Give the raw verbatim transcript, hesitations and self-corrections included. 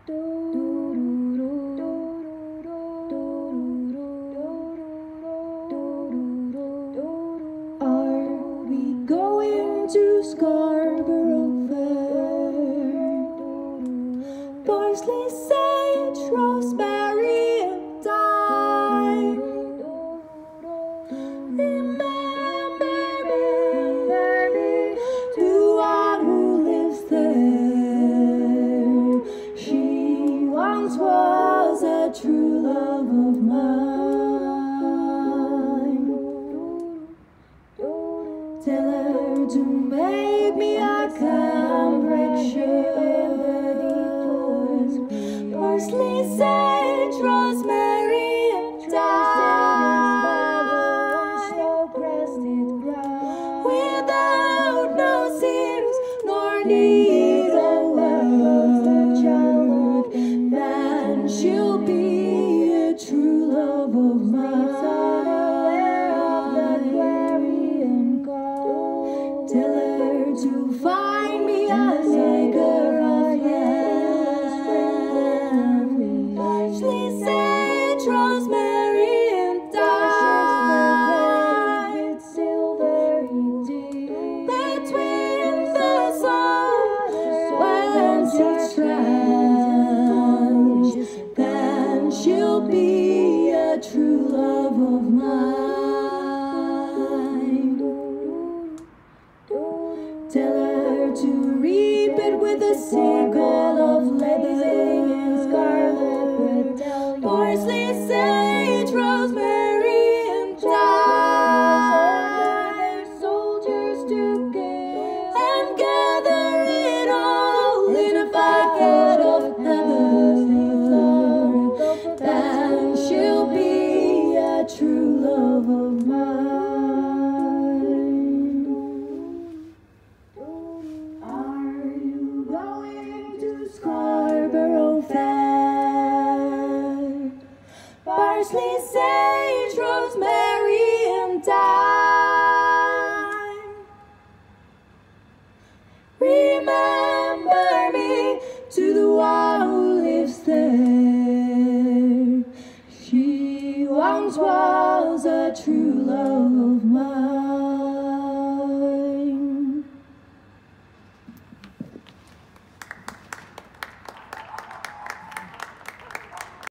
Are we going to Scarborough Fair? Parsley, sage, rosemary, and thyme. Remember me, to one who lives there. She once was a true love of mine. Tell her to make me a cambric shirt. Parsley, sage, rosemary, and thyme. Without no seams nor need of word, then she'll be a true love of mine. Tell her to find me a tiger of land. Parsley, sage, rosemary, and thyme. Between the soft when strands, then she'll be a true love of mine. Tell her to reap it with a sickle of leather. Parsley, sage, rosemary, and thyme. Soldiers to kill and gather it all in a bucket of heather. Then she'll be a true love of mine. Scarborough Fair. Parsley, sage, rosemary, and thyme. Remember me to the one who lives there. She once was a true love of mine.